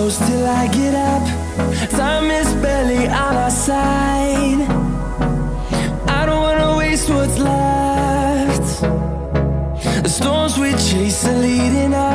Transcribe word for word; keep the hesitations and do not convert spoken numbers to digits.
close till I get up. Time is barely on our side. I don't wanna waste what's left. The storms we chase are leading us.